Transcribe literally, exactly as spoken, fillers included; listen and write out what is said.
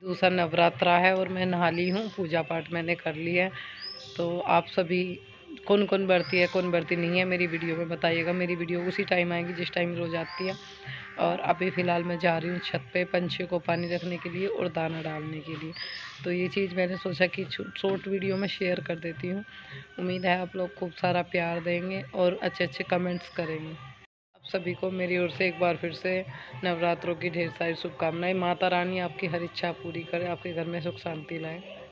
दूसरा नवरात्रा है और मैं नहा ली हूँ, पूजा पाठ मैंने कर लिया है। तो आप सभी कौन कौन बरती है, कौन बरती नहीं है, मेरी वीडियो में बताइएगा। मेरी वीडियो उसी टाइम आएगी जिस टाइम रोज़ आती है। और अभी फ़िलहाल मैं जा रही हूँ छत पे पंछियों को पानी रखने के लिए और दाना डालने के लिए। तो ये चीज़ मैंने सोचा कि शॉर्ट वीडियो में शेयर कर देती हूँ। उम्मीद है आप लोग खूब सारा प्यार देंगे और अच्छे अच्छे कमेंट्स करेंगे। आप सभी को मेरी ओर से एक बार फिर से नवरात्रों की ढेर सारी शुभकामनाएं। माता रानी आपकी हर इच्छा पूरी करे, आपके घर में सुख शांति लाए।